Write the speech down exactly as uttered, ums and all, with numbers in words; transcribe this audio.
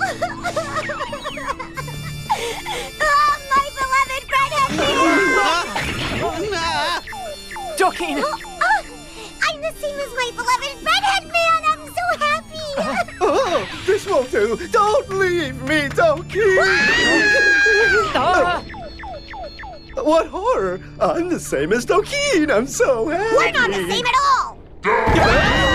Oh, my beloved redhead man! Dokeen! Oh, oh, I'm the same as my beloved redhead man! I'm so happy! Oh, this won't do! Don't leave me, Dokeen! Ah! What horror! I'm the same as Dokeen! I'm so happy! We're not the same at all!